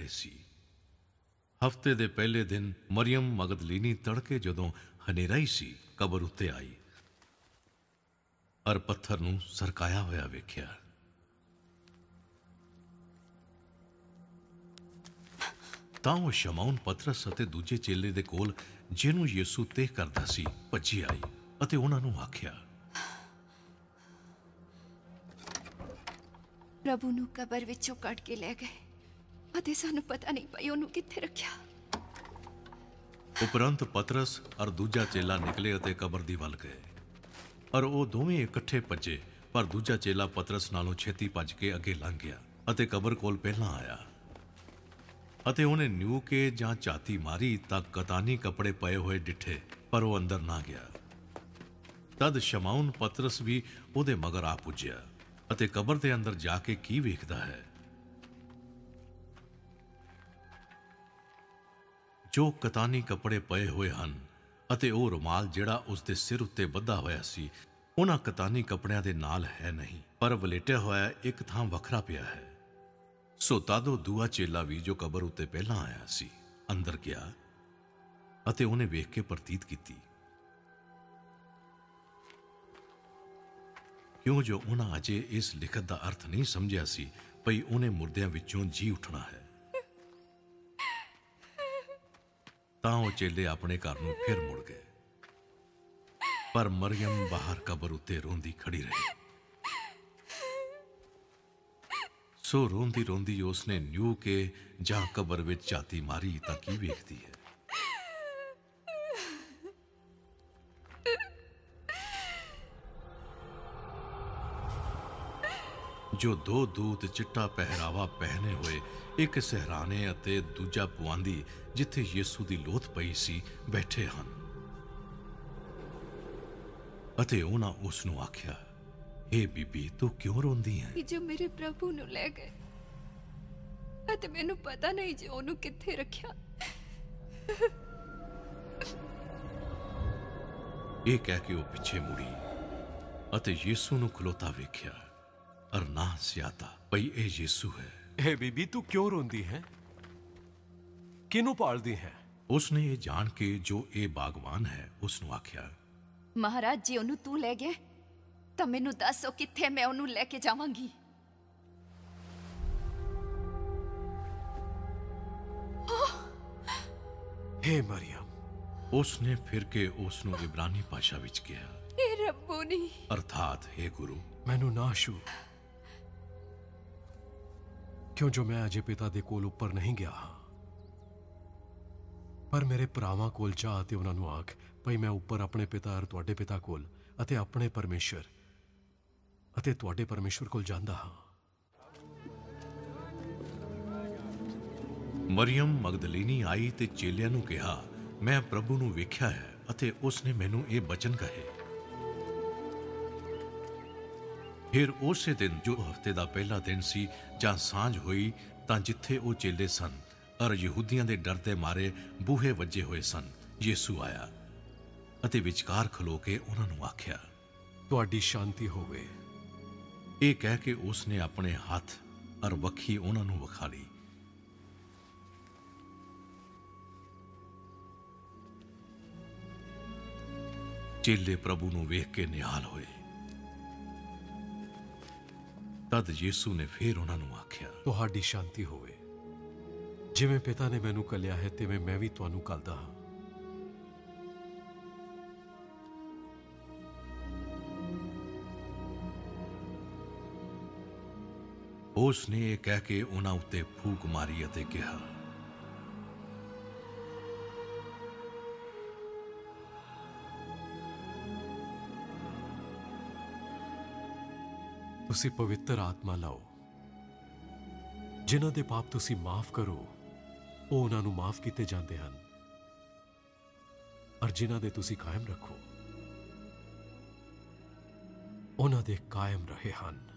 गए सी। हफ्ते दे पहले दिन मरियम मगदलीनी तड़के जदों हनेरा ही सी कबर उत्ते आई और पत्थर नूं सरकाया होया वेख्या। तां वो शमौन पतरस अते दूजे चेले दे कोल जिन्हों यीशु तेह करदा सी भज्जी आई अते उन्हां नूं आख्या, प्रभु नूं कबर विचों कढ के ले गए अते सानू पता नहीं पई उन्होंने कित्थे रखिया। उपरंत पतरस और दूजा चेला निकले अते कबर दी वल गए और वो दोवें इकट्ठे भजे, पर दूजा चेला पतरस नालों छेती भज के अगे लंघ गया अते कबर कोल पहला आया अते उन्हें न्यू के जां झाती मारी तां कतानी कपड़े पए हुए डिठे, पर वो अंदर ना गया। तद शमौन पतरस भी उहदे मगर आ पुज्या अते कबर दे अंदर जाके की वेखदा है, जो कतानी कपड़े पए हुए हन अते ओ रुमाल जिहड़ा उसके सिर उत्ते बद्धा होया सी उन्हां कतानी कपड़ियां दे नाल है नहीं, पर वलेटिया होया एक थां वखरा पिया है। सो तादो दूआ चेला भी जो कबर उत्ते पहला आया सी अंदर गया अते उन्हें वेख के प्रतीत कीती, क्यों जो उन्हां अजे इस लिखत दा अर्थ नहीं समझिया सी भई उन्हें मुर्दियां विचों जी उठना है। तां वो चेले अपने घर नूं फिर मुड़ गए, पर मरियम बाहर कबर उत्ते रोंदी खड़ी रही। सो रोंदी रोंदी उसने न्यू के जां कबर विच झाती मारी तां की वेखदी है, जो दो दूत चिट्टा पहरावा पहने हुए एक सहराने अते दूजा पुआंदी जिथे यीशु दी लोथ पई सी बैठे हन अते उन्हां उसनूं आख्या, हे बीबी तू क्यों रोंदी है? जो मेरे प्रभु नूं ले गए अते मैनू पता नहीं जो उन्होंने कित्थे रखिया। ये कह के वो पीछे मुड़ी अते यीशु नूं खलोता वेख्या और ना सियाता भई ए यीशु है। हे बीबी तू क्यों रोंदी है? किनू पालदी है? उसने ये जान के जो ए बागवान है उसनूं आख्या, महाराज जी उन्होंने तू ले गए तो मैनू दसो कित्थे मैं उन्होंने लेके जावांगी। हे मरियम। उसने फिर के उसनूं इब्रानी भाषा विच कहा, हे रब्बोनी अर्थात हे गुरु। मैनू ना छू, क्यों जो मैं अजे पिता दे कोल उपर नहीं गया हाँ, पर मेरे भरावां कोल जा ते उन्हां नूं आख भई मैं उपर अपने पिता और तुहाडे पिता कोल अते अपने परमेश्वर अते तुहाडे परमेश्वर कोल जांदा हाँ। मरियम मगदलीनी आई ते चेलियां नूं कहा, मैं प्रभु नूं वेख्या है अते उसने मैनू ये बचन कहे। फिर उस दिन जो हफ्ते का पहला दिन सी जां सांझ हुई तां जिथे वो चेले सन और यहूदियों के डर दे मारे बूहे वजे हुए सन, यीशु आया अते विचकार खलो के उन्होंने आख्या, तुहाडी शांति होवे। ये कह के उसने अपने हाथ और वखी उन्होंने विखा ली। चेले प्रभु नूं वेख के निहाल होए। तद यीशु ने फिर उन्होंने आख्या, तुहाडी शांति होवे। जिवें पिता ने मैनू कलिया है तिवें मैं भी तुहानू कलदा हां। उसने ये कह के उन्हां उत्ते फूक मारी अते कहा, तुसी पवित्र आत्मा लाओ। जिन्हां दे पाप तुसी माफ करो ਉਹ ਉਹਨਾਂ ਨੂੰ ਮਾਫ ਕੀਤੇ ਜਾਂਦੇ ਹਨ और जिन्हां दे तुसी कायम रखो ਉਹਨਾਂ ਦੇ कायम रहे ਹਨ।